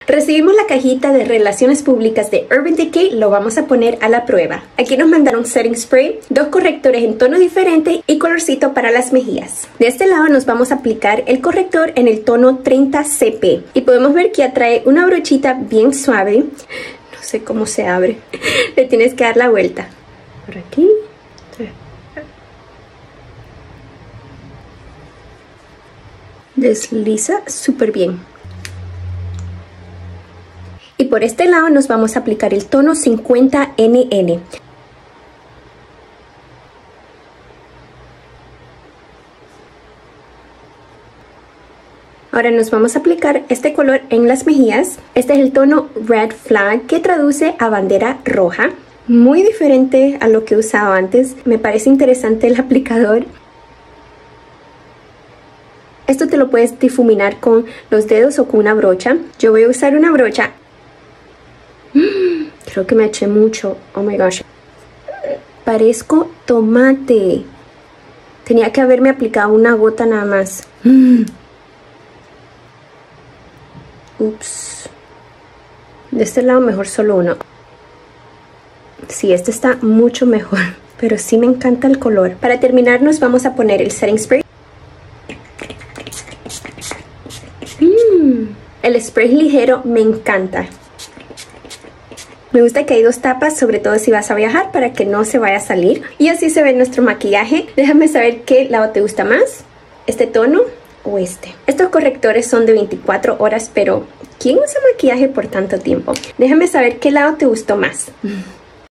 Recibimos la cajita de relaciones públicas de Urban Decay, lo vamos a poner a la prueba. Aquí nos mandaron setting spray, 2 correctores en tono diferente y colorcito para las mejillas. De este lado nos vamos a aplicar el corrector en el tono 30 CP y podemos ver que atrae una brochita bien suave. No sé cómo se abre, le tienes que dar la vuelta. Por aquí. Desliza súper bien. Y por este lado nos vamos a aplicar el tono 50NN. Ahora nos vamos a aplicar este color en las mejillas. Este es el tono Red Flag, que traduce a bandera roja. Muy diferente a lo que usaba antes. Me parece interesante el aplicador. Esto te lo puedes difuminar con los dedos o con una brocha. Yo voy a usar una brocha. Creo que me eché mucho. Oh my gosh. Parezco tomate. Tenía que haberme aplicado una gota nada más. Ups. De este lado mejor solo uno. Sí, este está mucho mejor. Pero sí me encanta el color. Para terminar nos vamos a poner el setting spray. El spray ligero me encanta. Me gusta que hay 2 tapas, sobre todo si vas a viajar, para que no se vaya a salir. Y así se ve nuestro maquillaje. Déjame saber qué lado te gusta más, este tono o este. Estos correctores son de 24 horas, pero ¿quién usa maquillaje por tanto tiempo? Déjame saber qué lado te gustó más.